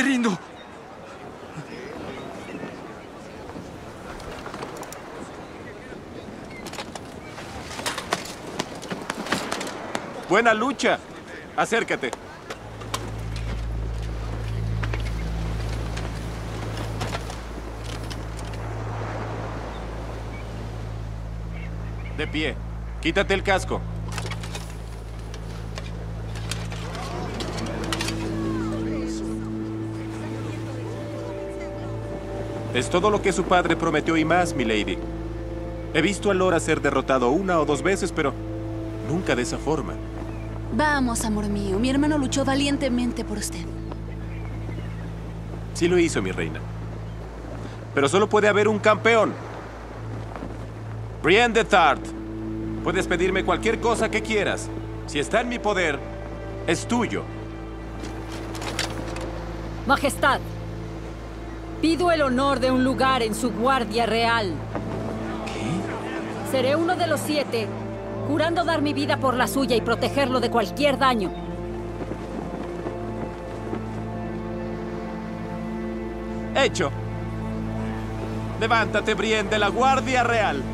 rindo. Buena lucha. Acércate. De pie. Quítate el casco. Es todo lo que su padre prometió y más, milady. He visto a Lora ser derrotado 1 o 2 veces, pero nunca de esa forma. Vamos, amor mío. Mi hermano luchó valientemente por usted. Sí lo hizo, mi reina. Pero solo puede haber un campeón. Brienne de Tarth. Puedes pedirme cualquier cosa que quieras. Si está en mi poder, es tuyo. Majestad, pido el honor de un lugar en su guardia real. ¿Qué? Seré uno de los 7, jurando dar mi vida por la suya y protegerlo de cualquier daño. Hecho. Levántate, Brienne de la Guardia Real.